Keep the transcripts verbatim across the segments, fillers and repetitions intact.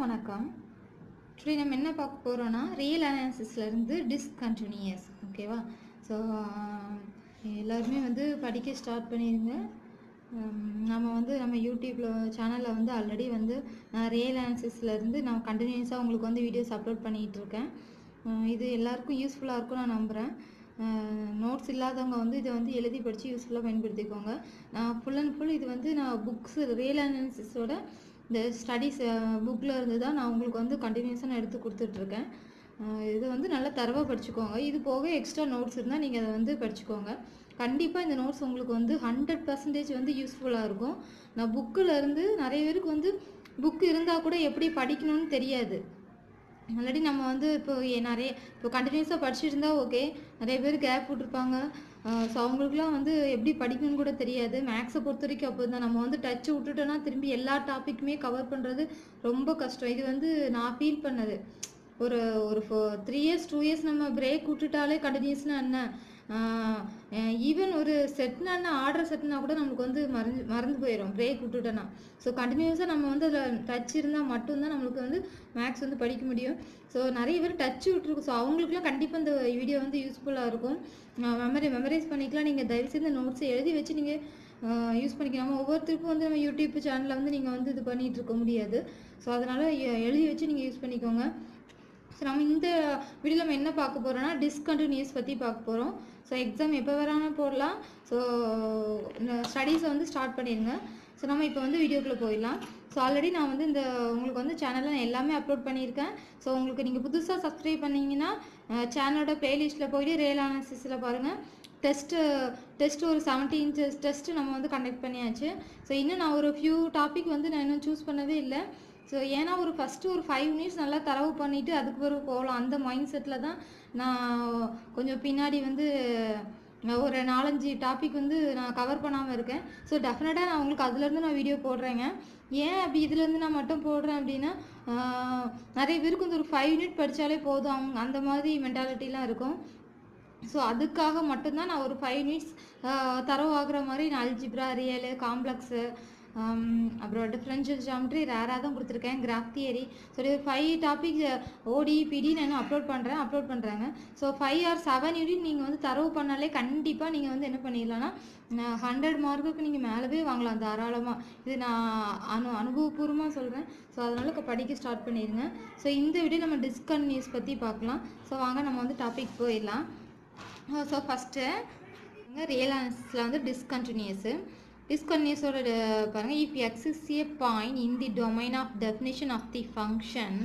வணக்கம். டுடே நம்ம என்ன பார்க்க போகிறோன்னா ரியல் அனாலிசிஸ்லேருந்து டிஸ்கண்டினியூஸ். ஓகேவா? ஸோ எல்லாருமே வந்து படிக்க ஸ்டார்ட் பண்ணிடுங்க. நம்ம வந்து நம்ம யூடியூப்பில் சேனலில் வந்து ஆல்ரெடி வந்து நான் ரியல் அனாலிசிஸ்லேருந்து நான் கண்டினியூஸாக உங்களுக்கு வந்து வீடியோஸ் அப்லோட் பண்ணிகிட்டு இருக்கேன். இது எல்லாருக்கும் யூஸ்ஃபுல்லாக இருக்கும் நான் நம்புகிறேன். நோட்ஸ் இல்லாதவங்க வந்து இதை வந்து எழுதி படித்து யூஸ்ஃபுல்லாக பயன்படுத்திக்கோங்க. நான் ஃபுல் அண்ட் ஃபுல் இது வந்து நான் புக்ஸ் ரியல் அனாலிசிஸோட இந்த ஸ்டடீஸ் புக்கில் இருந்து தான் நான் உங்களுக்கு வந்து கண்டினியூஸாக நான் எடுத்து கொடுத்துட்ருக்கேன். இது வந்து நல்லா தரவாக படிச்சுக்கோங்க. இது போக எக்ஸ்ட்ரா நோட்ஸ் இருந்தால் நீங்கள் அதை வந்து படிச்சுக்கோங்க. கண்டிப்பாக இந்த நோட்ஸ் உங்களுக்கு வந்து ஹண்ட்ரட் பர்சன்டேஜ் வந்து யூஸ்ஃபுல்லாக இருக்கும். நான் புக்கில் இருந்து நிறைய பேருக்கு வந்து புக்கு இருந்தால் கூட எப்படி படிக்கணும்னு தெரியாது. ஆல்ரெடி நம்ம வந்து இப்போ நிறைய இப்போ கண்டினியூஸாக படிச்சுட்டு இருந்தால் ஓகே, நிறைய பேர் கேப் விட்ருப்பாங்க. ஸோ அவங்களுக்குலாம் வந்து எப்படி படிக்கணும்னு கூட தெரியாது. மேக்ஸை பொறுத்த வரைக்கும் அப்போ தான் நம்ம வந்து டச்சு விட்டுட்டோன்னா திரும்பி எல்லா டாப்பிக்குமே கவர் பண்ணுறது ரொம்ப கஷ்டம். இது வந்து நான் ஃபீல் பண்ணது. ஒரு ஒரு four three years two years நம்ம பிரேக் விட்டுட்டாலே கண்டினியூஸ்னால் என்ன, ஈவன் ஒரு செட்னா என்ன ஆர்டர் செட்னா கூட நம்மளுக்கு வந்து மறந்து மறந்து போயிடும் பிரேக் விட்டுட்டோன்னா. ஸோ கண்டினியூஸாக நம்ம வந்து அதில் டச் இருந்தால் மட்டும்தான் நம்மளுக்கு வந்து மேக்ஸ் வந்து படிக்க முடியும். ஸோ நிறைய பேர் டச்சு விட்டுருக்கும். ஸோ அவங்களுக்குலாம் கண்டிப்பாக இந்த வீடியோ வந்து யூஸ்ஃபுல்லாக இருக்கும். மெமரி மெமரைஸ் பண்ணிக்கலாம். நீங்கள் தயவுசெய்து நோட்ஸை எழுதி வச்சு நீங்கள் யூஸ் பண்ணிக்கலாம். நம்ம ஒவ்வொருத்தருக்கும் வந்து நம்ம யூடியூப் சேனலில் வந்து நீங்கள் வந்து இது பண்ணிகிட்டு இருக்க முடியாது. ஸோ அதனால் எழுதி வச்சு நீங்கள் யூஸ் பண்ணிக்கோங்க. ஸோ நம்ம இந்த வீடியோவில் நம்ம என்ன பார்க்க போகிறோன்னா டிஸ்கண்டினியூஸ் பற்றி பார்க்க போகிறோம். ஸோ எக்ஸாம் எப்போ வராமல் போடலாம். ஸோ இந்த ஸ்டடீஸை வந்து ஸ்டார்ட் பண்ணிடுங்க. ஸோ நம்ம இப்போ வந்து வீடியோக்குள்ளே போயிடலாம். ஸோ ஆல்ரெடி நான் வந்து இந்த உங்களுக்கு வந்து சேனலில் நான் எல்லாமே அப்லோட் பண்ணியிருக்கேன். ஸோ உங்களுக்கு நீங்கள் புதுசாக சப்ஸ்கிரைப் பண்ணிங்கன்னா சேனலோட ப்ளேலிஸ்ட்டில் போய்ட்டு ரியல் அனாலிசிஸில் பாருங்கள். டெஸ்ட்டு டெஸ்ட்டு ஒரு செவன்டீன் டெஸ்ட்டு நம்ம வந்து கண்டக்ட் பண்ணியாச்சு. ஸோ இன்னும் நான் ஒரு ஃபியூ டாபிக் வந்து நான் இன்னும் சூஸ் பண்ணவே இல்லை. ஸோ ஏன்னா ஒரு ஃபஸ்ட்டு ஒரு ஃபைவ் மினிட்ஸ் நல்லா தரவு பண்ணிவிட்டு அதுக்கு பிறகு போகலாம் அந்த மைண்ட் செட்டில் தான் நான் கொஞ்சம் பின்னாடி வந்து ஒரு நாலஞ்சு டாபிக் வந்து நான் கவர் பண்ணாமல் இருக்கேன். ஸோ டெஃபினட்டாக நான் உங்களுக்கு அதுலேருந்து நான் வீடியோ போடுறேங்க. ஏன் அப்படி இதுலேருந்து நான் மட்டும் போடுறேன் அப்படின்னா, நிறைய பேருக்கு வந்து ஒரு ஃபைவ் மினிட் படித்தாலே போதும் அவங்க அந்த மாதிரி மென்டாலிட்டிலாம் இருக்கும். ஸோ அதுக்காக மட்டும்தான் நான் ஒரு ஃபைவ் மினிட்ஸ் தரவு ஆகுற மாதிரி நான் அல்ஜிப்ரா, ரியலு, காம்ப்ளெக்ஸு, அப்புறம் டிஃப்ரென்ஷியல் ஜியாமெட்ரி ரேராக தான் கொடுத்துருக்கேன், கிராஃப் தியரி. ஸோ இது ஃபைவ் டாபிக் ஓடி பிடி நான் அப்லோட் பண்ணுறேன் அப்லோட் பண்ணுறாங்க. So five or seven unit நீங்கள் வந்து தரவு பண்ணாலே கண்டிப்பாக நீங்கள் வந்து என்ன பண்ணிடலாம்னா ஹண்ட்ரட் மார்க்குக்கு நீங்கள் மேலவே வாங்கலாம் தாராளமாக. இது நான் அனு அனுபவபூர்வமாக சொல்கிறேன். ஸோ அதனால் படிக்க ஸ்டார்ட் பண்ணிடுங்க. ஸோ இந்த வீடியோ நம்ம டிஸ்கண்டினியூஸ் பற்றி பார்க்கலாம். ஸோ வாங்க நம்ம வந்து டாபிக் போயிடலாம். ஸோ ஃபஸ்ட்டு ரியல் அனாலிசிஸில் வந்து டிஸ்கண்டினியூஸு டிஸ்கண்டினியூஸோட பாருங்கள். If x is a point in the domain of definition of the function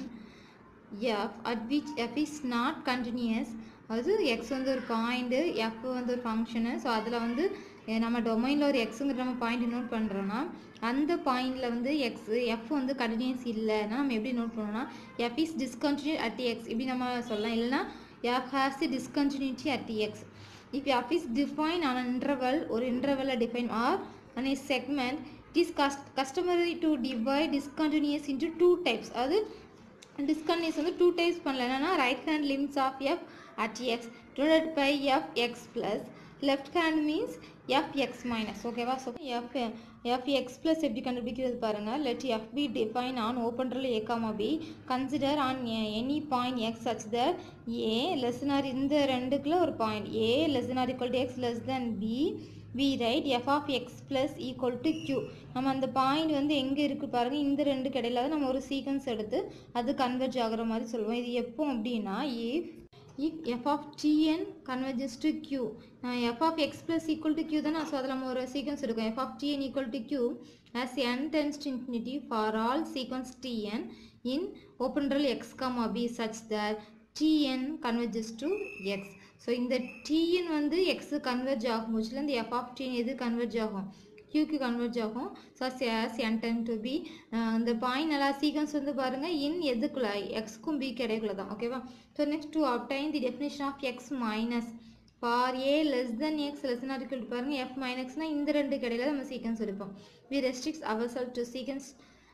f at which f is not continuous. அது எக்ஸ் வந்து ஒரு பாயிண்ட்டு, எஃப் வந்து ஒரு ஃபங்க்ஷனு. ஸோ அதில் வந்து நம்ம டொமைனில் ஒரு எக்ஸுங்கிற நம்ம பாயிண்ட் நோட் பண்ணுறோன்னா அந்த பாயிண்டில் வந்து எக்ஸ் எஃப் வந்து கண்டினியூஸ் இல்லைன்னா நம்ம எப்படி நோட் பண்ணோம்னா f is discontinue at the x இப்படி நம்ம சொல்லலாம். இல்லைனா f has the discontinuity at the x. If f is define on interval ஒரு இன்டர்வலில் define or on a segment, it is customary to divide discontinuous into two types. அது discontinuous வந்து two types பண்ணலாம். என்னன்னா right hand limits of f at x divided by f x plus left hand means f x minus. ஓகேவா? So f f x plus எப்படி கண்டுபிடிக்கிறது பாருங்கள். let f be defined on open interval a comma b, consider on any point x such that a less than or இந்த ரெண்டுக்குள்ள ஒரு point a less than or equal to x less than b, we write f of x plus equal to q. நம்ம அந்த point வந்து எங்கே இருக்குது பாருங்கள். இந்த ரெண்டு கிடையில தான் நம்ம ஒரு சீக்வன்ஸ் எடுத்து அது கன்வெர்ஜ் ஆகிற மாதிரி சொல்லுவோம். இது எப்போ அப்படின்னா if if f of tn converges to q, f of x plus equal to q தானே. ஸோ அதில் நம்ம ஒரு சீக்வன்ஸ் எடுக்கும் f of tn equal to q as n tends to infinity for all sequence tn in open interval x comma b such that tn converges to x. So இந்த tn வந்து x converge ஆகும் போச்சுல இந்த f of tn எது converge ஆகும், க்யூக்கு converge ஆகும். So as n tend to p இந்த பாயிண்ட் நல்லா சீக்வன்ஸ் வந்து பாருங்கள் இன் எதுக்குள்ள எக்ஸ்க்கும் பி கிடைக்குள்ள தான். ஓகேவா? So next to obtain the definition of x minus for a less than x less than or equal to பாருங்கள் எஃப் மைனஸ்னால் இந்த ரெண்டு கிடையில நம்ம சீக்வன்ஸ் எடுப்போம். We ரெஸ்ட்ரிக்ட்ஸ் our self to sequence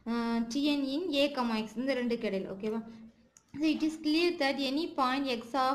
tn in a comma x இந்த ரெண்டு கிடையில. ஓகேவா? So it is clear that any point x of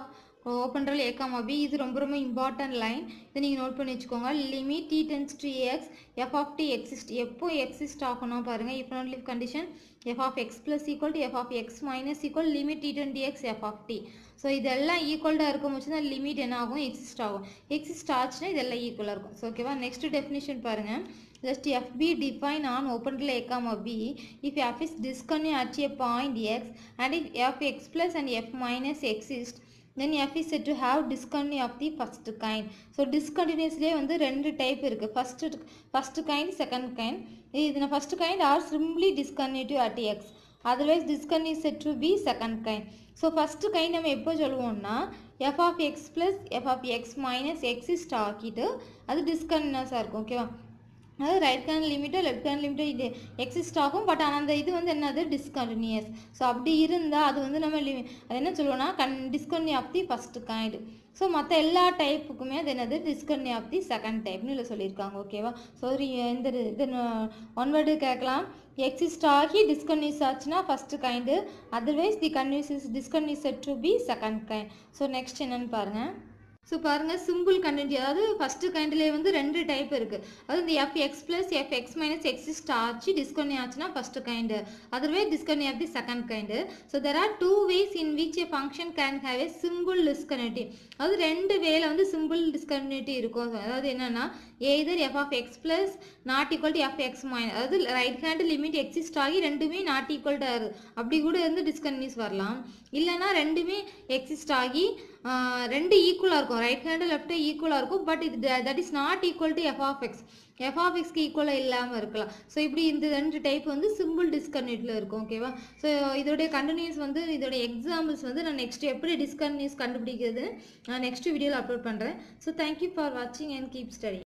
open ரல் ஏ காமா பி. இது ரொம்ப ரொம்ப இம்பார்ட்டன்ட் லைன். இதை நீங்கள் நோட் பண்ணி வச்சுக்கோங்க. Limit t tends to x f of t exist. எப்போ எக்ஸிஸ்ட் ஆகணும் பாருங்கள். If not live condition f of x plus equal to f of x minus equal limit t tend t x f of t. So இதெல்லாம் ஈக்குவல்டாக இருக்கும் போது தான் limit என்ன ஆகும், எக்ஸிஸ்ட் ஆகும். எக்ஸிஸ்ட் ஆச்சுன்னா இதெல்லாம் ஈக்குவலாக இருக்கும். ஸோ ஓகேவா. நெக்ஸ்ட் டெஃபினிஷன் பாருங்கள். Just F be defined on open A comma B if F is discontinuous at a point X and if F x plus and F minus exist, then F is said to have discontinuity of the first kind. So discontinuously வந்து ரெண்டு type இருக்கு. first first kind, second kind. இது first kind are simply discontinuous at X. Otherwise discontinuous said to be second kind. So first kind நம்ம எப்போ சொல்லுவோம்னா f of x plus f of x minus exist ஆக்கிட்டு அது discontinuous இருக்கும். ஓகேவா. அதாவது right hand லிமிட்டோ லெஃப்ட் ஹேண்ட் லிமிட்டோ இது எக்ஸிஸ்ட் ஆகும். பட் ஆனால் அந்த இது வந்து என்னது டிஸ்கண்டினியூஸ். ஸோ அப்படி இருந்தால் அது வந்து நம்ம லிமி அது என்ன சொல்லுவோம்னா கன் discontinue of the first kind. So மற்ற எல்லா டைப்புக்குமே அது என்னது டிஸ்கண்டினியூ ஆஃப் தி செகண்ட் டைப்னு இல்லை சொல்லியிருக்காங்க. ஓகேவா. ஸோ இந்த இது ஒன் வேர்டு கேட்கலாம். எக்ஸிஸ்ட் ஆகி டிஸ்கண்டினியூஸ் ஆச்சுன்னா ஃபஸ்ட்டு கைண்டு. அதர்வைஸ் தி கன்யூஸ் is discontinuous said to be second kind. So next என்னன்னு பாருங்கள். ஸோ பாருங்கள் சிம்பிள் கண்டினியூட்டி. அதாவது ஃபஸ்ட்டு கைண்டிலே வந்து ரெண்டு டைப் இருக்குது. அதாவது இந்த f x plus f x minus exist ஆச்சு டிஸ்கண்டினியூ ஆச்சுன்னா first kind. Otherwise discontinue of the second kind. So there are two ways in which a function can have a simple discontinuity. அதாவது ரெண்டு வேல வந்து simple discontinuity இருக்கும். அதாவது என்னன்னா either f of x plus not equal to f x minus, அதாவது right hand limit exist ஆகி ரெண்டுமே நாட் ஈக்குவல் டு ஆகுது. அப்படி கூட இருந்து டிஸ்கண்டினியூஸ் வரலாம். இல்லைனா ரெண்டுமே எக்ஸிஸ்ட் ஆகி ரெண்டு ஈக்குவலாக இருக்கும். ரைட் ஹேண்டு லெஃப்ட்டு ஈக்குவலாக இருக்கும். பட் இது that is not equal to f of x. F of எக்ஸ்க்கு ஈக்குவலாக இல்லாமல் இருக்கலாம். ஸோ இப்படி இந்த ரெண்டு டைப் வந்து சிம்பிள் டிஸ்கண்டினியூட்டில் இருக்கும். ஓகேவா. ஸோ இதோடைய கண்டினியூஸ் வந்து இதோடைய எக்ஸாம்பிள்ஸ் வந்து நான் நெக்ஸ்ட் எப்படி டிஸ்கண்டினியூஸ் கண்டுபிடிக்கிறது நான் நெக்ஸ்ட் வீடியோவில் அப்லோட் பண்ணுறேன். ஸோ தேங்க்யூ ஃபார் வாட்சிங் அண்ட் கீப் ஸ்டடி.